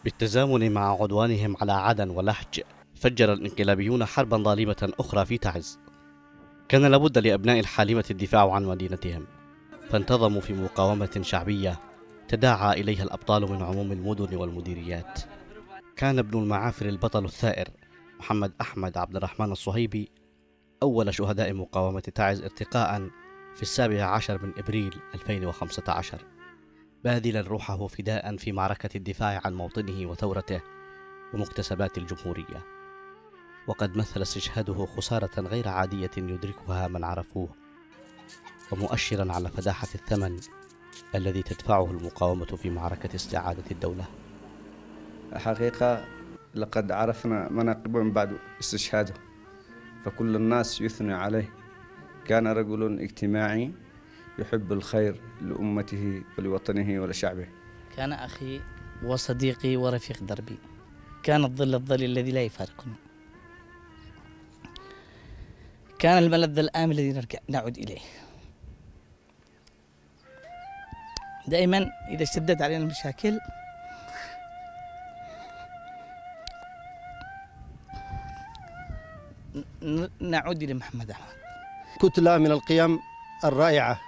بالتزامن مع عدوانهم على عدن ولحج، فجر الانقلابيون حربا ظالمة أخرى في تعز. كان لابد لأبناء الحالمة الدفاع عن مدينتهم، فانتظموا في مقاومة شعبية تداعى إليها الأبطال من عموم المدن والمديريات. كان ابن المعافر البطل الثائر محمد أحمد عبد الرحمن الصهيبي أول شهداء مقاومة تعز ارتقاء في 17 من إبريل 2015، باذلا روحه فداء في معركة الدفاع عن موطنه وثورته ومكتسبات الجمهورية. وقد مثل استشهاده خسارة غير عادية يدركها من عرفوه، ومؤشرا على فداحة الثمن الذي تدفعه المقاومة في معركة استعادة الدولة. حقيقة لقد عرفنا مناقبه من بعد استشهاده، فكل الناس يثني عليه. كان رجل اجتماعي يحب الخير لأمته ولوطنه ولشعبه. كان أخي وصديقي ورفيق دربي، كان الظل الذي لا يفارقنا، كان الملذ الآمن الذي نعود إليه. دائما إذا اشتدت علينا المشاكل نعود إلى محمد أحمد. كتلة من القيم الرائعة،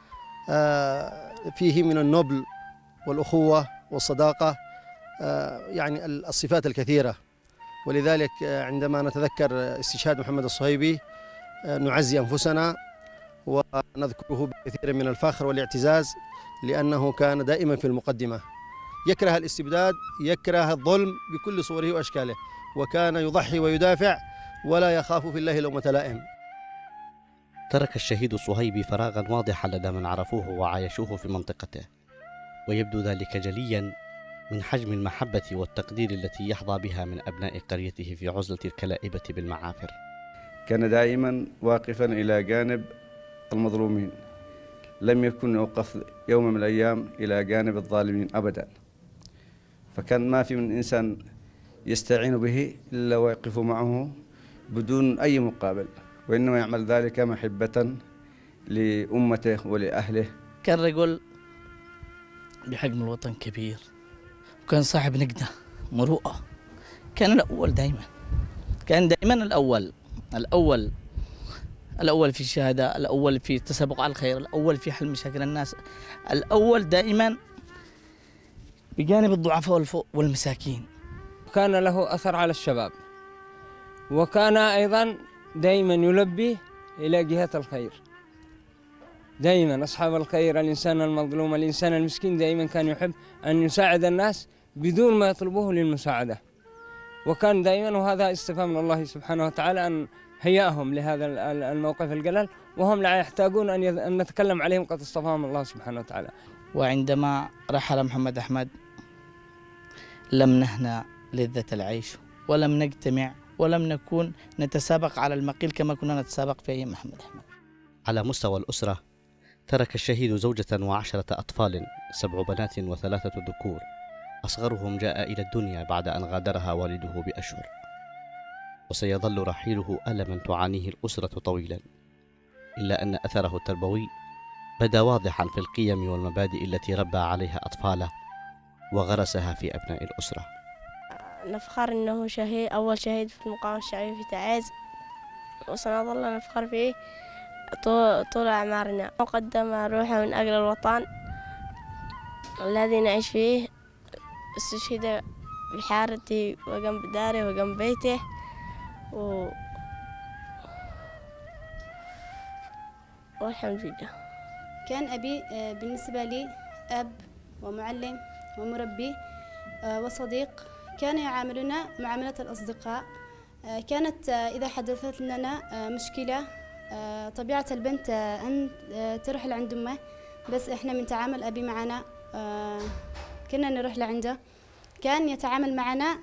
فيه من النبل والأخوة والصداقة، يعني الصفات الكثيرة. ولذلك عندما نتذكر استشهاد محمد الصهيبي نعزي أنفسنا ونذكره بكثير من الفخر والاعتزاز، لأنه كان دائما في المقدمة، يكره الاستبداد، يكره الظلم بكل صوره وأشكاله، وكان يضحي ويدافع ولا يخاف في الله لومة لائم. ترك الشهيد الصهيبي فراغا واضحا لدى من عرفوه وعايشوه في منطقته، ويبدو ذلك جليا من حجم المحبة والتقدير التي يحظى بها من أبناء قريته في عزلة الكلائبة بالمعافر. كان دائما واقفا إلى جانب المظلومين، لم يكن يوقف يوم من الأيام إلى جانب الظالمين أبدا. فكان ما في من إنسان يستعين به إلا ويقف معه بدون أي مقابل، وإنما يعمل ذلك محبة لأمته ولأهله. كان رجل بحجم الوطن كبير، وكان صاحب نقدة مروءة، كان الأول دائما، كان دائما الأول في الشهادة، الأول في التسابق على الخير، الأول في حل مشاكل الناس، الأول دائما بجانب الضعفاء والمساكين. كان له أثر على الشباب، وكان أيضا دائما يلبي إلى جهة الخير. دائما أصحاب الخير، الإنسان المظلوم، الإنسان المسكين، دائما كان يحب أن يساعد الناس بدون ما يطلبوه للمساعدة. وكان دائما، وهذا استفهام من الله سبحانه وتعالى، أن هيأهم لهذا الموقف الجلل، وهم لا يحتاجون أن نتكلم عليهم، قد اصطفاهم الله سبحانه وتعالى. وعندما رحل محمد أحمد لم نهنأ لذة العيش، ولم نجتمع، ولم نكون نتسابق على المقيل كما كنا نتسابق في أيام محمد أحمد. على مستوى الأسرة، ترك الشهيد زوجة و10 أطفال، 7 بنات و3 ذكور، أصغرهم جاء إلى الدنيا بعد أن غادرها والده بأشهر. وسيظل رحيله ألما تعانيه الأسرة طويلا، إلا أن أثره التربوي بدا واضحا في القيم والمبادئ التي ربى عليها أطفاله وغرسها في أبناء الأسرة. نفخر أنه أول شهيد في المقاومة الشعبية في تعز، وسنظل نفخر فيه طول أعمارنا. وقدم روحه من أجل الوطن الذي نعيش فيه، استشهد بحارته وجنب داره وجنب بيته، والحمد لله. كان أبي بالنسبة لي أب ومعلم ومربي وصديق، كان يعاملنا معاملة الأصدقاء. كانت إذا حدثت لنا مشكلة، طبيعة البنت أن تروح لعند أمه، بس إحنا من تعامل أبي معنا كنا نروح لعنده. كان يتعامل معنا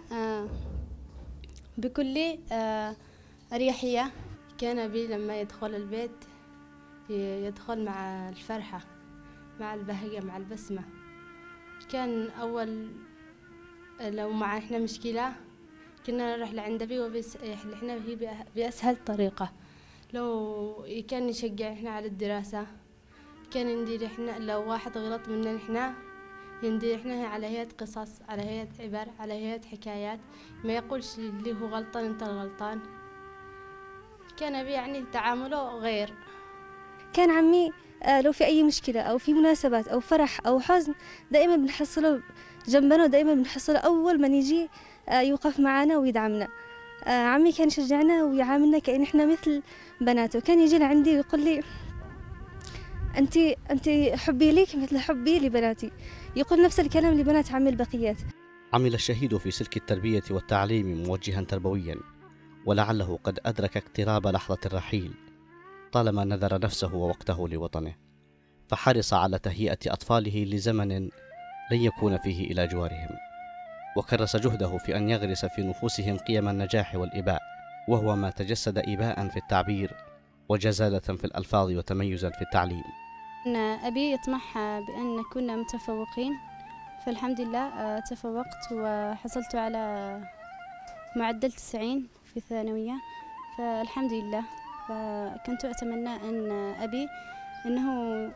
بكل أريحية. كان أبي لما يدخل البيت يدخل مع الفرحة، مع البهجة، مع البسمة. كان أول لو إحنا مشكلة كنا نروح لعند أبي وبيحلحنا هي بأسهل طريقة. لو كان يشجع إحنا على الدراسة، كان ندير إحنا لو واحد غلط منا إحنا يندحنا على هيئة قصص، على هيئة عبر، على هيئة حكايات، ما يقولش اللي هو غلطان أنت الغلطان. كان أبي يعني تعامله غير. كان عمي لو في أي مشكلة أو في مناسبات أو فرح أو حزن دائما بنحصله جنبنا، ودائما بنحصله أول ما نيجي يوقف معنا ويدعمنا. عمي كان يشجعنا ويعاملنا كأن إحنا مثل بناته. كان يجي لعندي ويقول لي أنت حبي ليك مثل حبي لبناتي. يقول نفس الكلام لبنات عمي البقيات. عمل الشهيد في سلك التربية والتعليم موجها تربويا، ولعله قد أدرك اقتراب لحظة الرحيل طالما نذر نفسه ووقته لوطنه، فحرص على تهيئة أطفاله لزمن لن يكون فيه إلى جوارهم، وكرس جهده في أن يغرس في نفوسهم قيم النجاح والإباء، وهو ما تجسد إباء في التعبير وجزالة في الألفاظ وتميزا في التعليم. أن أبي يطمح بأن نكون متفوقين، فالحمد لله تفوقت وحصلت على معدل 90 في الثانوية، فالحمد لله. فكنت أتمنى أن أبي أنه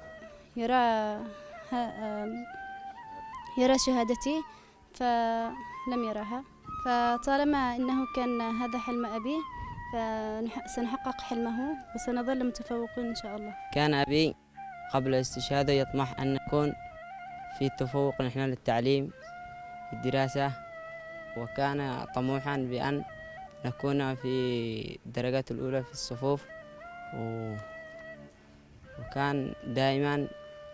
يرى شهادتي، فلم يراها. فطالما أنه كان هذا حلم أبي فسنحقق حلمه وسنظل متفوقين إن شاء الله. كان أبي قبل استشهاده يطمح أن نكون في تفوق نحن للتعليم في الدراسة، وكان طموحا بأن نكون في الدرجات الأولى في الصفوف، وكان دائما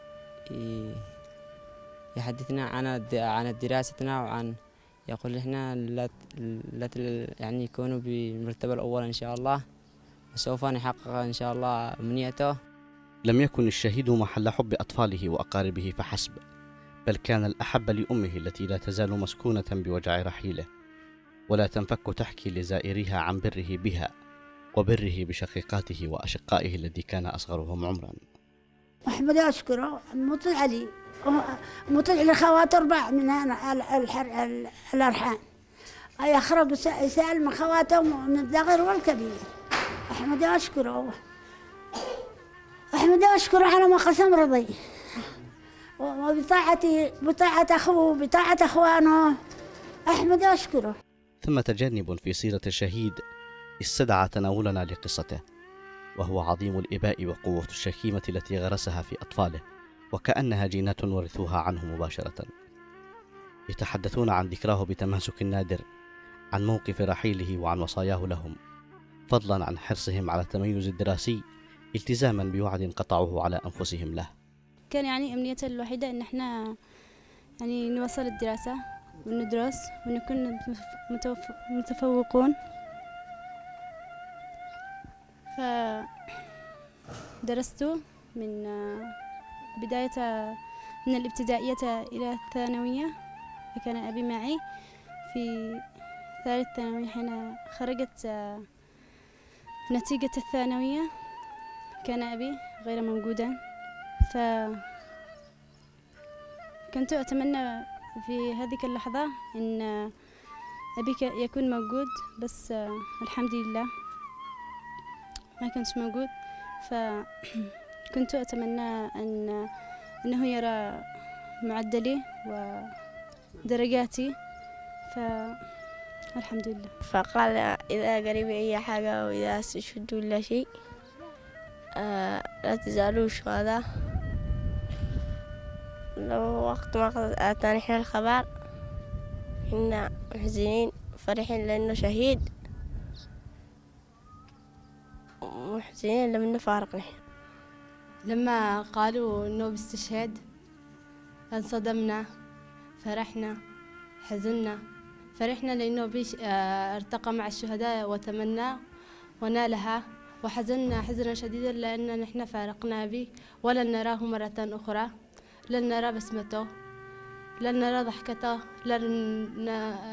يحدثنا عن دراستنا، وعن يقول إحنا لا يعني يكونوا بالمرتبة الأولى إن شاء الله، وسوف نحقق إن شاء الله أمنيته. لم يكن الشهيد محل حب أطفاله وأقاربه فحسب، بل كان الأحب لأمه التي لا تزال مسكونة بوجع رحيله، ولا تنفك تحكي لزائريها عن بره بها وبره بشقيقاته وأشقائه الذي كان أصغرهم عمرا. أحمد أشكره مطلع علي، مطلع لخوات 4 من الأرحام، يخرج يسأل من خواته من الصغير والكبير. أحمد أشكره على ما قسم رضي، بطاعة أخوه بطاعة أخوانه. أحمد أشكره. ثمة جانب في سيرة الشهيد استدعى تناولنا لقصته، وهو عظيم الإباء وقوة الشكيمة التي غرسها في أطفاله، وكأنها جينات ورثوها عنه مباشرة. يتحدثون عن ذكراه بتماسك نادر، عن موقف رحيله وعن وصاياه لهم، فضلا عن حرصهم على التميز الدراسي التزاما بوعد قطعوه على أنفسهم له. كان يعني أمنيته الوحيدة أن احنا يعني نوصل الدراسة وندرس ونكون متفوقون. فدرست من بداية من الابتدائية إلى الثانوية، فكان أبي معي في ثالث ثانوي. حين خرجت نتيجة الثانوية كان أبي غير موجودا، فكنت أتمنى في هذه اللحظة أن أبي يكون موجود، بس الحمد لله ما كانش موجود. فكنت أتمنى أنه يرى معدلي ودرجاتي، فالحمد لله. فقال إذا قريب أي حاجة وإذا استشهدوا ولا شيء لا تزالوا شهداء. لو وقت ما أتاني إحنا الخبر إحنا محزنين فرحين لأنه شهيد، محزنين لما نفارق نحن. لما قالوا إنه بيستشهد انصدمنا، فرحنا، حزنا. فرحنا لأنه ارتقى مع الشهداء وتمنى ونالها، وحزنا حزنا شديدا لأن نحن فارقنا به، ولن نراه مرة أخرى، لن نرى بسمته، لن نرى ضحكته، لن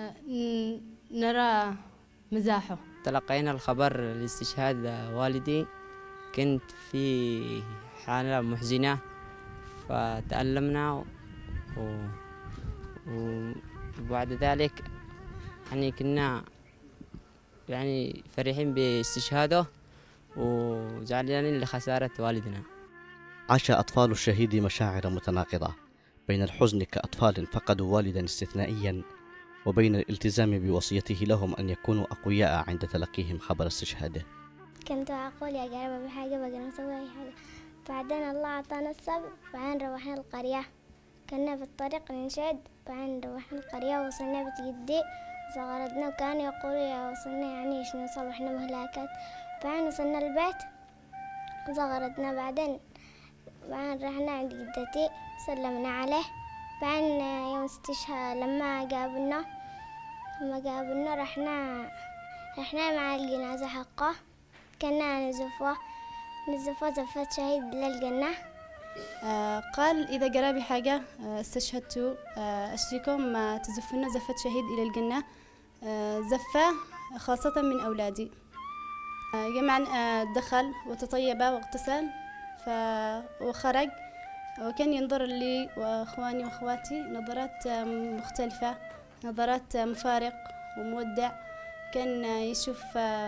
نرى مزاحه. تلقينا الخبر لاستشهاد والدي، كنت في حالة محزنة فتألمنا، وبعد ذلك يعني كنا يعني فرحين باستشهاده وزعلانين لخسارة والدنا. عاش أطفال الشهيد مشاعر متناقضة بين الحزن كأطفال فقدوا والدا استثنائيا وبين الالتزام بوصيته لهم أن يكونوا أقوياء عند تلقيهم خبر استشهاده. كنت أقول يا جرب بحاجة بقى نسوي أي حاجة، بعدين الله أعطانا الصبر، بعدين روحنا القرية، كنا في الطريق ننشد، بعدين روحنا القرية وصلنا بيت جدي صغرتنا وكانوا يقولوا يا وصلنا يعني إيش نوصل وإحنا مهلاكات، بعدين وصلنا البيت صغرتنا، بعدين رحنا عند جدتي سلمنا عليه، بعدين يوم استشهاد لما قابلنا رحنا مع الجنازة حقه، كنا نزفه زفة شهيد للجنة. قال إذا جرى بحاجة استشهدت أشتركم تزفون زفة شهيد إلى الجنة، زفة خاصة من أولادي. جمعا دخل وتطيب واغتسل وخرج، وكان ينظر لي وأخواني وأخواتي نظرات مختلفة، نظرات مفارق ومودع، كان يشوف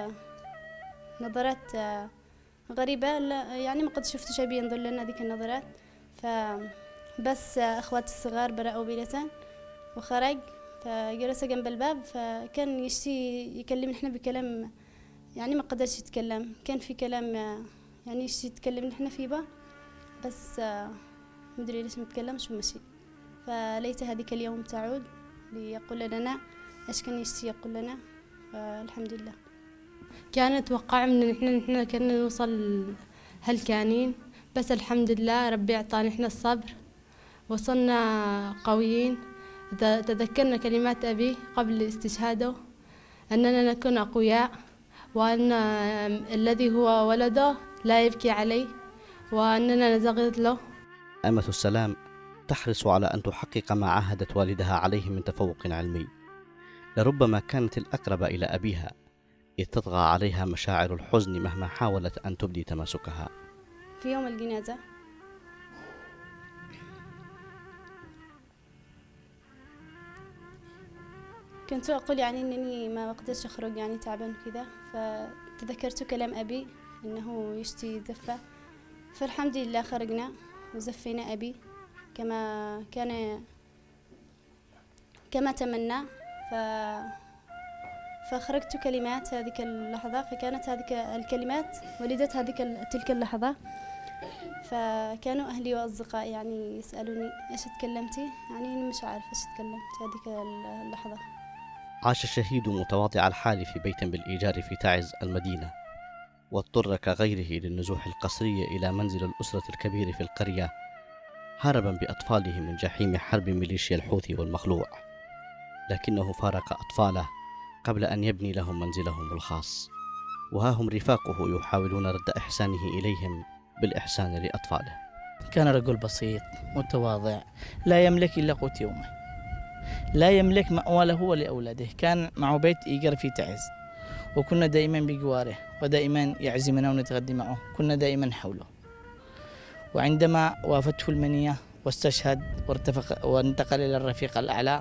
نظرات غريبة، يعني ما قد شفت شيء ينظر لنا ذيك النظرات. فبس أخواتي الصغار برأوا بلسان وخرج، فجلس جنب الباب، فكان يشتي يكلم نحن بكلام يعني ما قدرش يتكلم، كان في كلام يعني يشتي يتكلم نحن فيه بقى، بس مدري ليش ما تكلمش ومشي. فليت هذيك اليوم تعود ليقول لنا ايش كان يشتي يقول لنا، الحمد لله. كان أتوقع من نحن كنا نوصل هلكانين، بس الحمد لله ربي أعطانا نحن الصبر، وصلنا قويين. تذكرنا كلمات أبي قبل استشهاده أننا نكون أقوياء، وأن الذي هو ولده لا يبكي عليه، وأننا نزغد له. أمة السلام تحرص على أن تحقق ما عاهدت والدها عليه من تفوق علمي، لربما كانت الأقرب إلى أبيها، إذ تطغى عليها مشاعر الحزن مهما حاولت أن تبدي تماسكها. في يوم الجنازة كنت أقول يعني أنني ما أقدرش أخرج، يعني تعبان كذا، فتذكرت كلام أبي أنه يشتي زفة، فالحمد لله خرجنا وزفينا أبي كما تمنى. فخرجت كلمات هذيك اللحظة، فكانت هذيك الكلمات ولدت تلك اللحظة. فكانوا أهلي وأصدقائي يعني يسألوني إيش تكلمتي، يعني مش عارفة إيش تكلمت هذيك اللحظة. عاش الشهيد متواضع الحال في بيت بالإيجار في تعز المدينة، واضطر كغيره للنزوح القسري إلى منزل الأسرة الكبير في القرية، هربا بأطفاله من جحيم حرب ميليشيا الحوثي والمخلوع، لكنه فارق أطفاله قبل أن يبني لهم منزلهم الخاص، وها هم رفاقه يحاولون رد إحسانه إليهم بالإحسان لأطفاله. كان رجل بسيط متواضع، لا يملك إلا قوت يومه، لا يملك مأوى له ولأولاده. كان معه بيت إيجار في تعز، وكنا دائما بجواره، ودائما يعزمنا ونتغدى معه، كنا دائما حوله. وعندما وافته المنية واستشهد وانتقل إلى الرفيق الأعلى،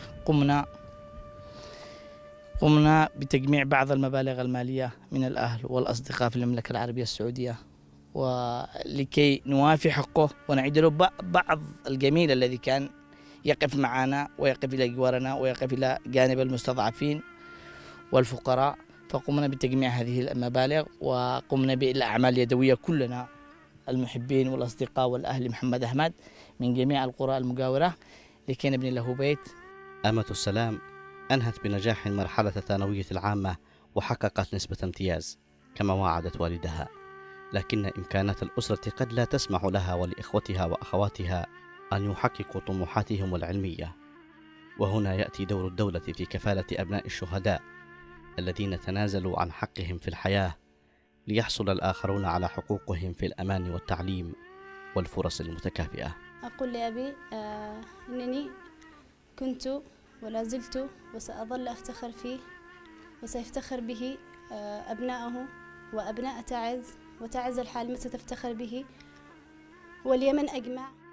قمنا بتجميع بعض المبالغ المالية من الأهل والأصدقاء في المملكة العربية السعودية، ولكي نوافي حقه ونعيد له بعض الجميل الذي كان يقف معنا ويقف إلى جوارنا ويقف إلى جانب المستضعفين والفقراء. فقمنا بتجميع هذه المبالغ، وقمنا بالأعمال اليدوية كلنا، المحبين والأصدقاء والأهل محمد أحمد من جميع القرى المجاورة، لكي نبني له بيت. أمة السلام أنهت بنجاح مرحلة الثانوية العامة وحققت نسبة امتياز كما وعدت والدها، لكن إمكانات الأسرة قد لا تسمح لها ولإخوتها وأخواتها أن يحققوا طموحاتهم العلمية، وهنا يأتي دور الدولة في كفالة أبناء الشهداء الذين تنازلوا عن حقهم في الحياة ليحصل الآخرون على حقوقهم في الأمان والتعليم والفرص المتكافئة. أقول لأبي أنني كنت ولا زلت وسأظل أفتخر فيه، وسيفتخر به أبناءه وأبناء تعز، وتعز الحال ستفتخر به، واليمن أجمع.